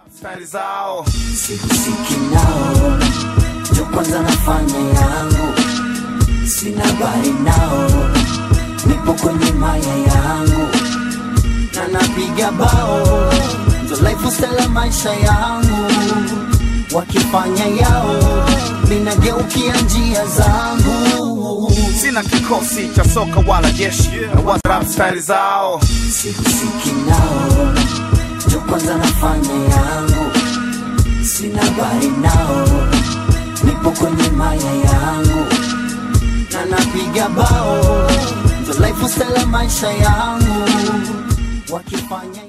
style zao sihusiki nao, ndio kwanza nafanya yangu, sina habari nao, nipo kwenye maya yangu na napiga bao, ndio lifestyle maisha yangu. Wakifanya yao, ninageukia njia zangu. Sina kikosi cha soka wala jeshi, na WhatsApp style zao sihusiki nao, ndio kwanza nafanya yangu, sina habari nao, nipo kwenye maya yangu na napiga bao, ndio lifestyle maisha yangu. Wakifanya